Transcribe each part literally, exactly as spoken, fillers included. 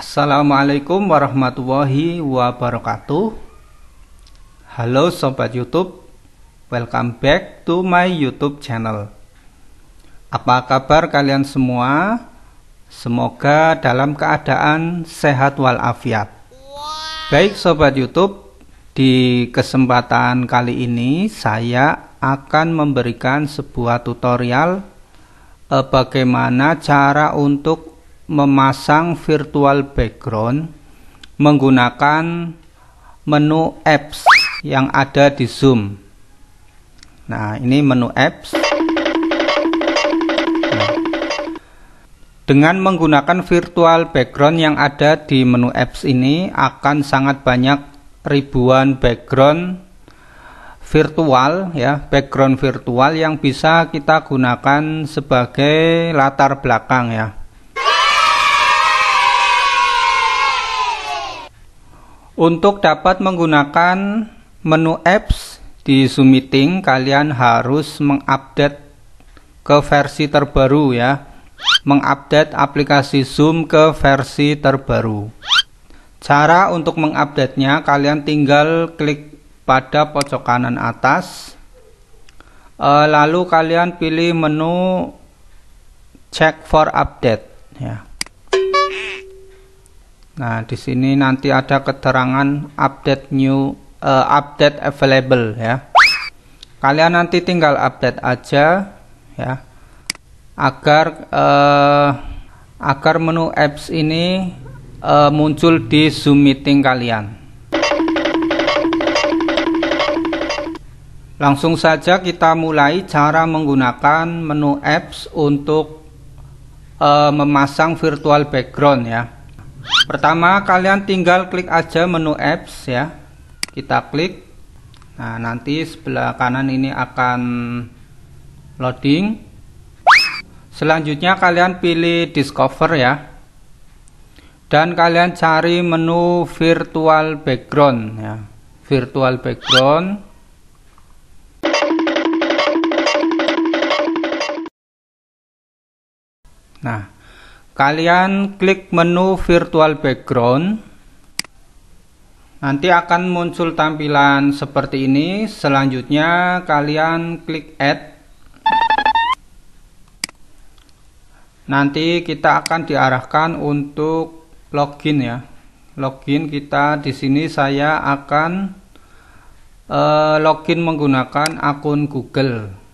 Assalamualaikum warahmatullahi wabarakatuh. Halo Sobat YouTube, welcome back to my YouTube channel. Apa kabar kalian semua? Semoga dalam keadaan sehat walafiat. Baik Sobat YouTube, di kesempatan kali ini saya akan memberikan sebuah tutorial eh, bagaimana cara untuk memasang virtual background menggunakan menu apps yang ada di Zoom. Nah, ini menu apps. Nah, dengan menggunakan virtual background yang ada di menu apps ini akan sangat banyak ribuan background virtual ya, background virtual yang bisa kita gunakan sebagai latar belakang ya. Untuk dapat menggunakan menu apps di Zoom Meeting, kalian harus mengupdate ke versi terbaru ya. Mengupdate aplikasi Zoom ke versi terbaru. Cara untuk mengupdate-nya, kalian tinggal klik pada pojok kanan atas. Lalu kalian pilih menu Check for Update ya. Nah, di sini nanti ada keterangan update new, uh, update available ya. Kalian nanti tinggal update aja ya, agar uh, agar menu apps ini uh, muncul di Zoom Meeting kalian. Langsung saja kita mulai cara menggunakan menu apps untuk uh, memasang virtual background ya. Pertama, kalian tinggal klik aja menu apps ya. Kita klik. Nah, nanti sebelah kanan ini akan loading. Selanjutnya kalian pilih discover ya. Dan kalian cari menu virtual background ya. Virtual background. Nah, kalian klik menu virtual background, nanti akan muncul tampilan seperti ini. Selanjutnya kalian klik add. Nanti kita akan diarahkan untuk login ya. Login kita di sini saya akan uh, login menggunakan akun Google.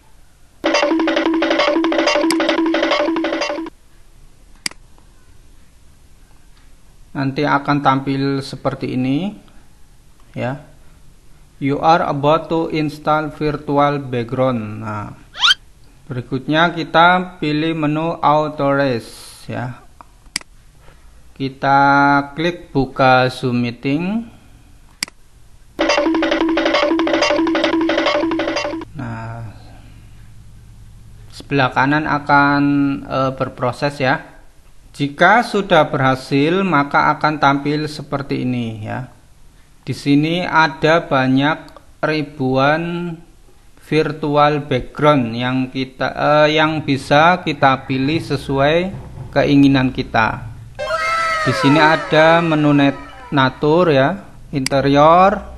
Nanti akan tampil seperti ini ya. You are about to install virtual background. Nah, berikutnya kita pilih menu authorize ya. Kita klik buka Zoom Meeting. Nah, sebelah kanan akan e, berproses ya. Jika sudah berhasil, maka akan tampil seperti ini ya. Di sini ada banyak ribuan virtual background yang kita eh, yang bisa kita pilih sesuai keinginan kita. Di sini ada menu net natur ya, interior.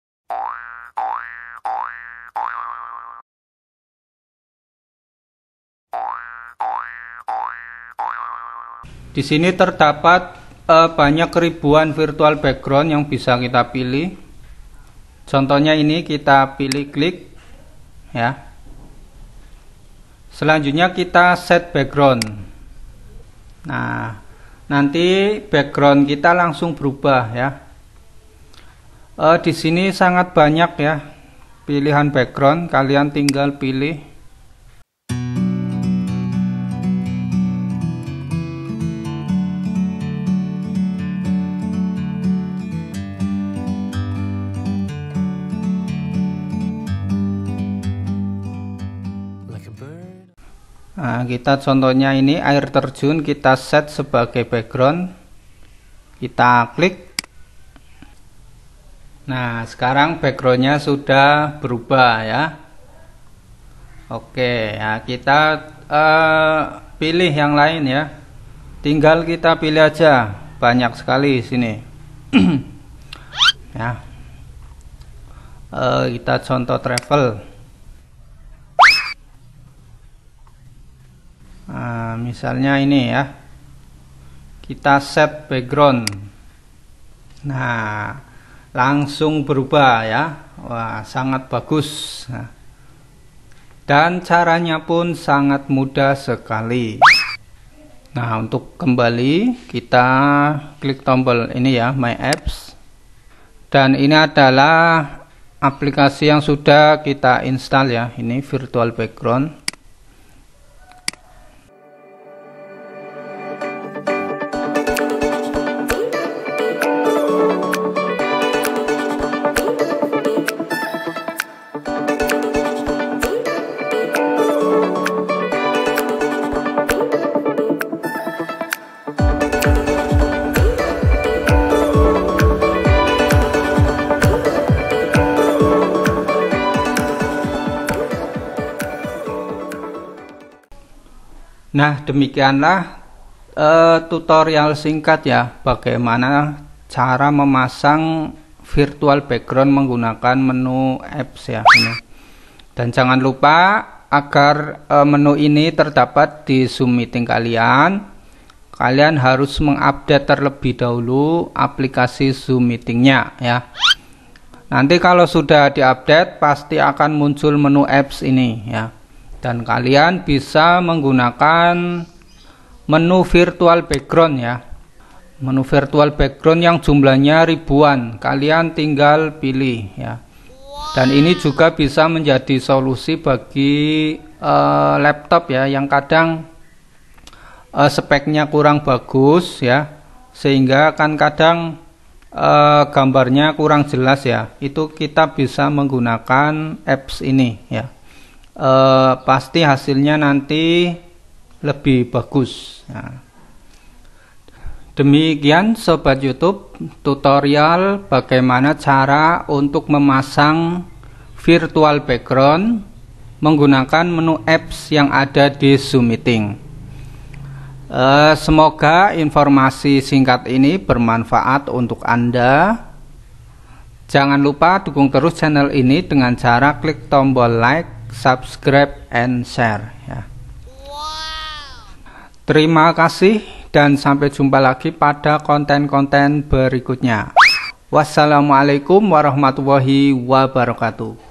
Di sini terdapat uh, banyak ribuan virtual background yang bisa kita pilih. Contohnya ini kita pilih klik ya. Selanjutnya kita set background. Nah, nanti background kita langsung berubah ya. Uh, di sini sangat banyak ya pilihan background. Kalian tinggal pilih. Nah, kita contohnya ini air terjun, kita set sebagai background. Kita klik. Nah, sekarang backgroundnya sudah berubah ya. Oke, ya kita uh, pilih yang lain ya. Tinggal kita pilih aja banyak sekali sini. Ya, e, kita contoh travel. Nah, misalnya ini ya, kita set background. Nah, langsung berubah ya. Wah, sangat bagus. Nah, dan caranya pun sangat mudah sekali. Nah, untuk kembali kita klik tombol ini ya, My Apps. Dan ini adalah aplikasi yang sudah kita install ya. Ini virtual background. Nah, demikianlah uh, tutorial singkat ya, bagaimana cara memasang virtual background menggunakan menu apps ya ini. Dan jangan lupa agar uh, menu ini terdapat di Zoom meeting kalian, kalian harus mengupdate terlebih dahulu aplikasi Zoom meetingnya ya. Nanti kalau sudah diupdate pasti akan muncul menu apps ini ya. Dan kalian bisa menggunakan menu virtual background ya. Menu virtual background yang jumlahnya ribuan, kalian tinggal pilih ya. Dan ini juga bisa menjadi solusi bagi uh, laptop ya, yang kadang uh, speknya kurang bagus ya, sehingga kan kadang uh, gambarnya kurang jelas ya. Itu kita bisa menggunakan apps ini ya. Uh, pasti hasilnya nanti lebih bagus. Nah, demikian Sobat YouTube tutorial bagaimana cara untuk memasang virtual background menggunakan menu apps yang ada di Zoom Meeting. Uh, semoga informasi singkat ini bermanfaat untuk Anda. Jangan lupa dukung terus channel ini dengan cara klik tombol like, subscribe, and share ya. Terima kasih dan sampai jumpa lagi pada konten-konten berikutnya. Wassalamualaikum warahmatullahi wabarakatuh.